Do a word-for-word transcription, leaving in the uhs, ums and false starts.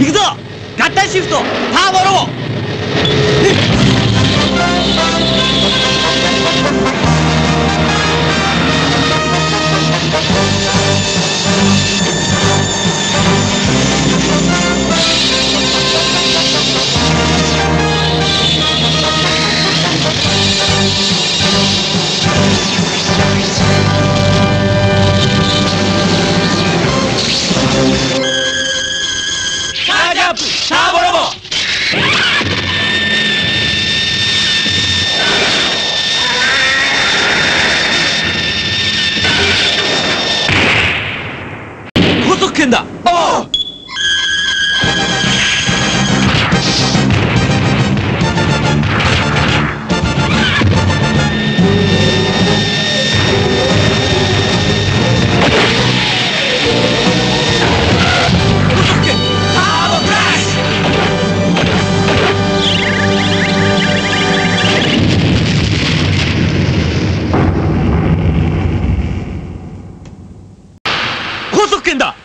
行くぞ。合体シフトターボロボ。チャージアップターボロボ。高速圏だ。ああ。高速圏だ。